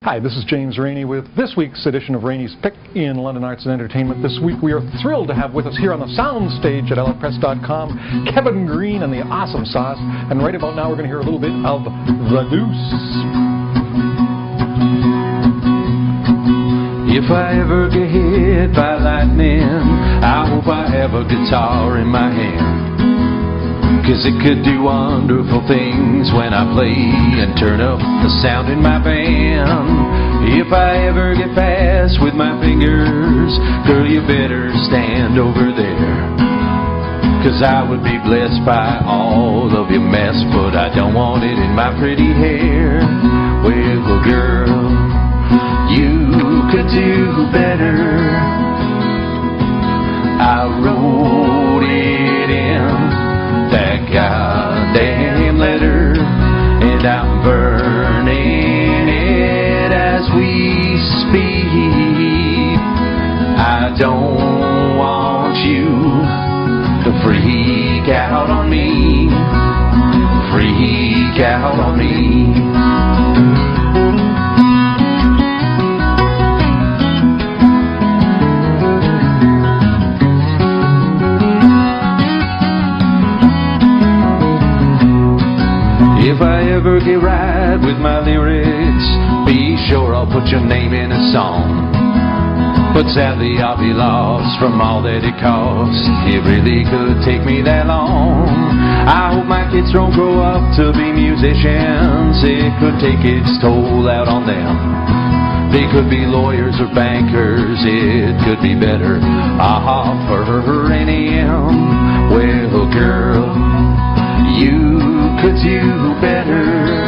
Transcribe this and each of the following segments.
Hi, this is James Rainey with this week's edition of Rainey's Pick in London Arts and Entertainment. This week we are thrilled to have with us here on the sound stage at LFpress.com Kevin Green and the Awesome Sauce. And right about now we're going to hear a little bit of The Deuce. If I ever get hit by lightning, I hope I have a guitar in my hand, 'cause it could do wonderful things when I play and turn up the sound in my band. If I ever get fast with my fingers, girl, you better stand over there, 'cause I would be blessed by all of your mess, but I don't want it in my pretty hair. Well, girl, you could do better. I wrote it in that goddamn letter, and I'm burning it as we speak. I don't want you to freak out on me, freak out on me. If I ever get right with my lyrics, be sure I'll put your name in a song. But sadly I'll be lost from all that it costs. It really could take me that long. I hope my kids don't grow up to be musicians. It could take its toll out on them. They could be lawyers or bankers. It could be better off for an AM. Well, girl, you could do better.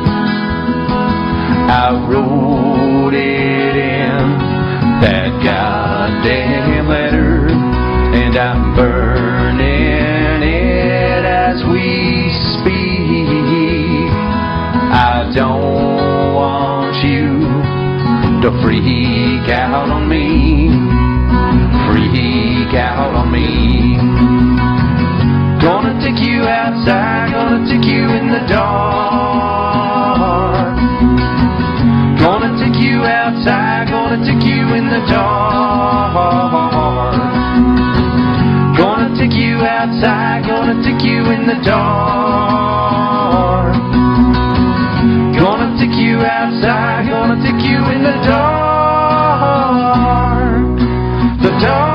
I wrote it in that goddamn letter, and I'm burning it as we speak. I don't want you to freak out on me, freak out on me. Gonna take you outside, gonna take you in the dark. Gonna take you outside, gonna take you in the dark. Gonna take you outside, gonna take you in the dark. Gonna take you outside, gonna take you in the dark. The dark.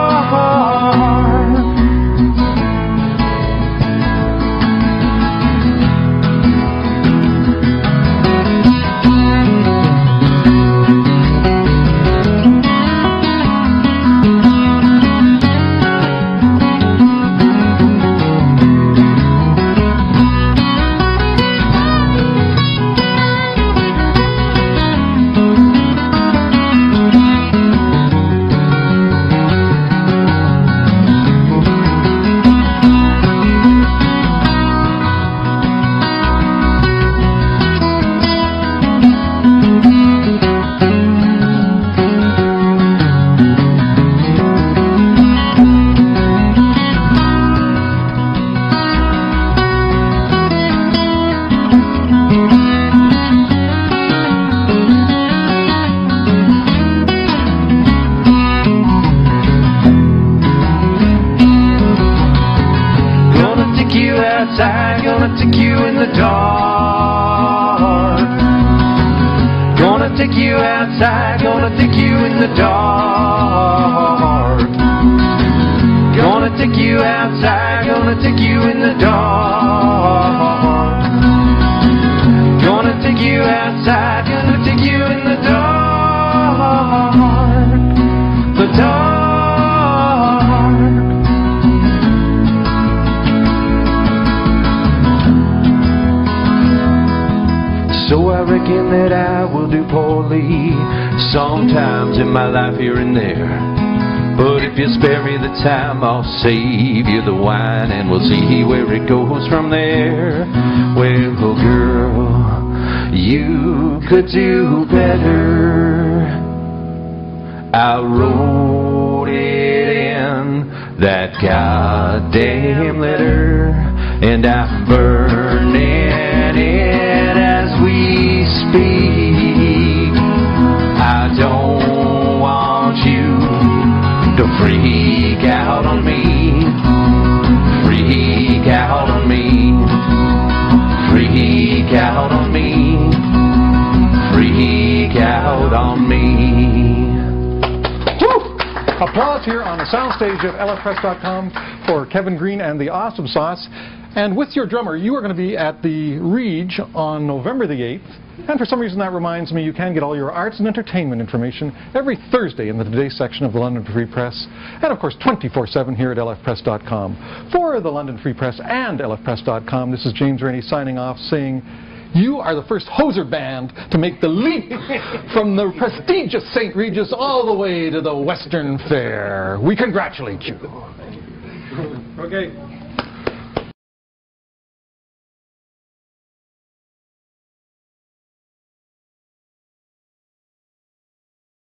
Gonna take you in the dark. Gonna take you outside, gonna take you in the dark. Gonna take you outside, gonna take you in the dark. Gonna take you outside, gonna take you in the dark. The dark. So I reckon that I will do poorly sometimes in my life here and there. But if you spare me the time, I'll save you the wine, and we'll see where it goes from there. Well, girl, you could do better. I wrote it in that goddamn letter, and I'm burning it as we speak. Applause here on the soundstage at lfpress.com for Kevin Green and the Awesome Sauce. And with your drummer, you are going to be at the Reg on November the 8th. And for some reason that reminds me, you can get all your arts and entertainment information every Thursday in the Today section of the London Free Press. And of course 24/7 here at lfpress.com. For the London Free Press and lfpress.com, this is James Rainey signing off saying, you are the first hoser band to make the leap from the prestigious St. Regis all the way to the Western Fair. We congratulate you. Okay.